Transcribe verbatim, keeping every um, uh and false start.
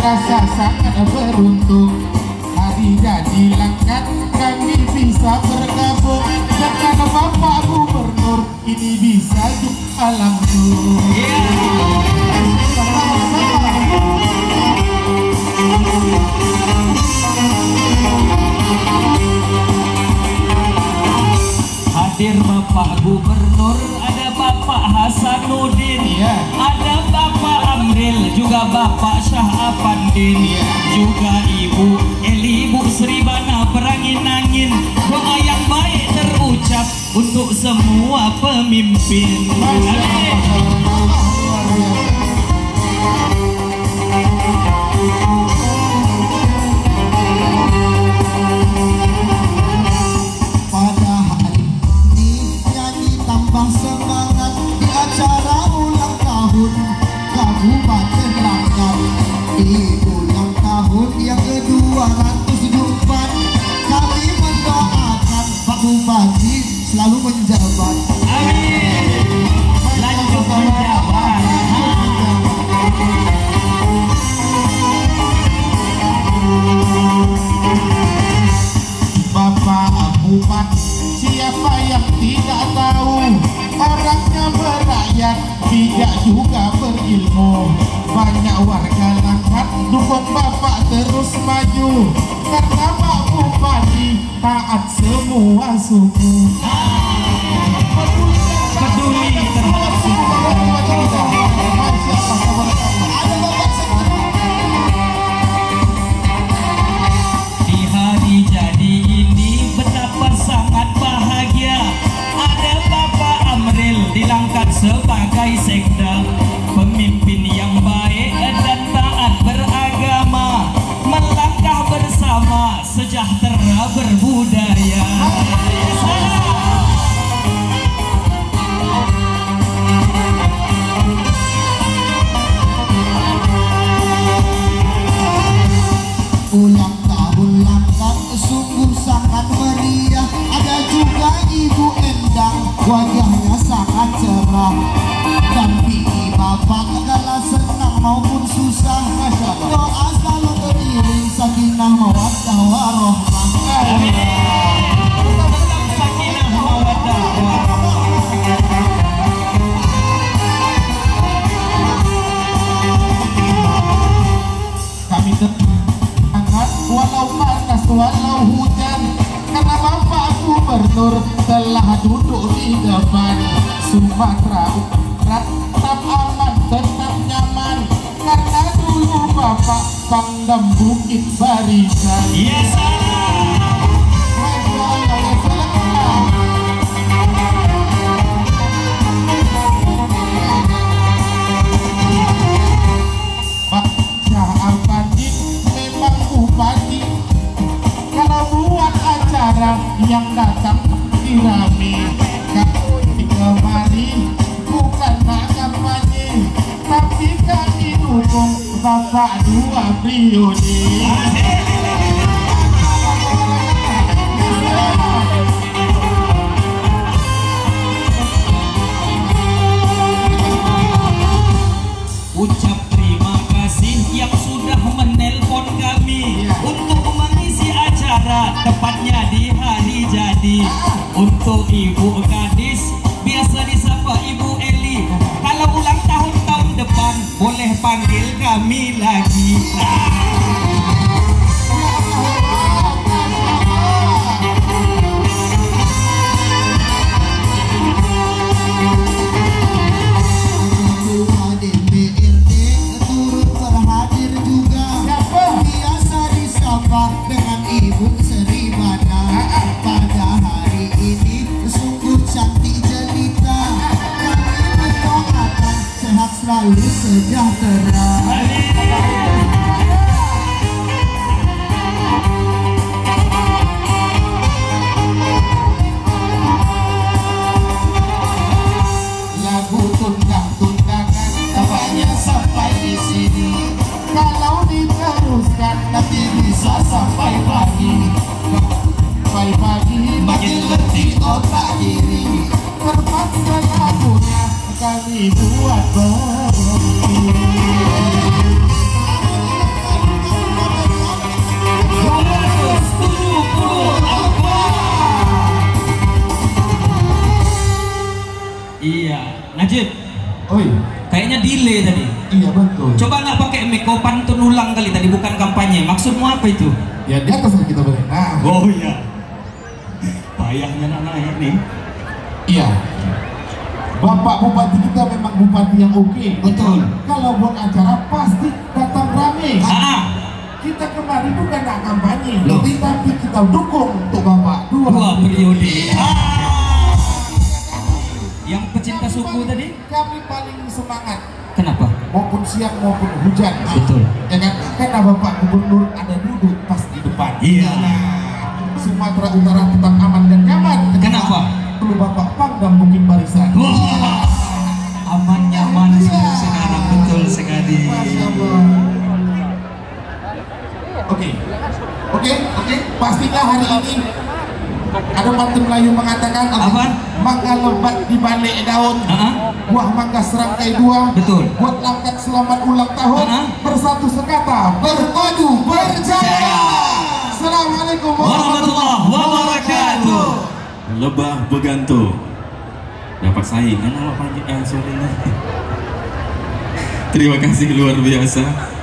merasa sangat beruntung. Hari jadi langkat kami bisa bergabung, dan karena Bapak Gubernur ini bisa hidup alam tuh. Hadir Bapak Gubernur, ada Bapak Hasanuddin, ya. Ada Bapak Amril, juga Bapak Syah Apandin, ya. Juga Ibu Eli, Ibu Sribana Berangin-angin. Doa yang baik terucap untuk semua pemimpin. Kabupaten Langkat di ulang tahun yang kedua ratus tujuh puluh empat, kami mendoakan Pak Bupati selalu menjabat. Amin. Lanjut menjabat. Bapak Bupati, siapa yang tidak tahu, orangnya berakyat, bijak juga berilmu. Banyak warga Langkat dukung Bapak terus maju, karena Pak Bupati taat semua suku. Peduli terhadap suku. Di hari jadi ini betapa sangat bahagia, ada Bapak Amril di Langkat sebagai sekda, pemimpin yang baik dan taat beragama, melangkah bersama sejahtera berbudaya. Ulang tahun Langkat sungguh sangat meriah. Ada juga Ibu Endang, wajahnya sangat cerah. Dampingi Bapak segala senang maupun susah. Doa selalu beriring sakinah mawaddah warahmah. Amin. Sakinah mawaddah warahmah. Kami tetap semangat walau panas walau hujan, karena Bapak Gubernur telah duduk di depan. Sumatera Utara tetap aman, tetap nyaman, karena dulu Bapak Pangdam Bukit Barisan. Yes, Pak Syah Apandin memang bupati, kalau buat acara yang datang dirame. Kalau kemari bukan nak kampanye, tapi kami dukung Bapak dua periode. ucap terima kasih yang sudah menelpon kami, ya, untuk mengisi acara tepatnya di hari jadi. Untuk Ibu Gadis, biasa disapa Ibu Eli, kalau ulang tahun tahun depan boleh panggil kami lagi. Dengan Ibu Sribana, pada hari ini sungguh cantik jelita. Kami mendoakan sehat selalu sejahtera. Lagu tundang-tundangan tampaknya sampai di sini. Kalau diteruskan nanti bisa sampai pagi. Sampai pagi makin letih otak kiri. Terpaksa lagunya kami buat berhenti. Oi, Kayaknya delay tadi. iya betul. Coba nggak pakai mic, kau pantun ulang kali tadi, bukan kampanye. Maksudmu apa itu? Ya di atas kita boleh. Nah, Oh iya. Payahnya anak-anak nih. iya. Bapak Bupati kita memang bupati yang oke. Betul. Kalau buat acara pasti datang rame. Ah, Kita kemarin bukan nak kampanye, Loh. tapi kita dukung untuk Bapak dua, dua periode. Ah. Yang pecinta suku tadi? Kami paling semangat, Kenapa? maupun siang maupun hujan. Betul. Ya kan? Karena Bapak Gubernur ada duduk pas di depan. Iya. Sumatera Utara tetap aman dan nyaman. Kenapa? Perlu Bapak panggang Bukit Barisan. Wah, aman nyaman semua sekarang, betul sekali. Masya Allah. Oke, oke, oke. Pastinya hari ini ada pantun Melayu mengatakan Apa? mangga lebat di balik daun, Ah, buah mangga serangkai dua. betul. Buat langkat selamat ulang tahun, Ah. bersatu sekata, berpadu berjaya. Assalamualaikum Warahmatullahi wabarakatuh. Lebah Beganto dapat saing kan nama panjang eh, sorry. Terima kasih luar biasa.